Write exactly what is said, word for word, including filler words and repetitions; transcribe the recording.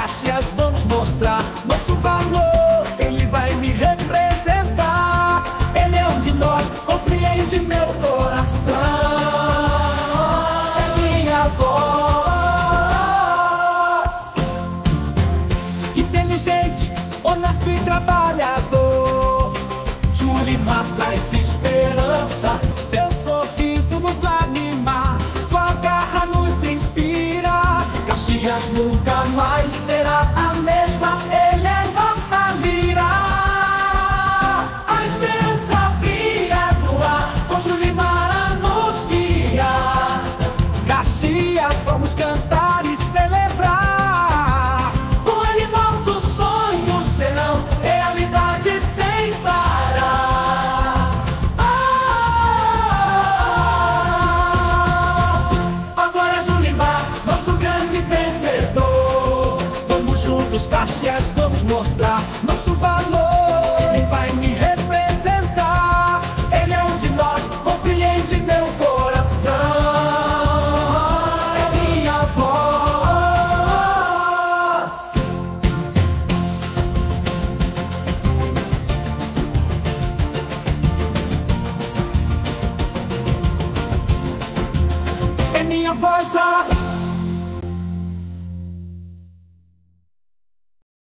Caxias vamos mostrar nosso valor. Ele vai me representar. Ele é um de nós, compreende meu coração. É minha voz. Inteligente, honesto e trabalhador, Julimar traz esperança. Seu sorriso nos anima, sua garra nos inspira. Caxias nunca mais será a mesma, ele é nossa lira. A esperança brilha no ar, com Julimar a nos guiar. Caxias, vamos cantar e celebrar. Com ele nossos sonhos serão realidade sem parar. Ah, agora Julimar, nosso grande vencedor. Vamos juntos, Caxias, vamos mostrar nosso valor. Ele vai me representar. Ele é um de nós, compreende meu coração. É minha voz. É minha voz, já.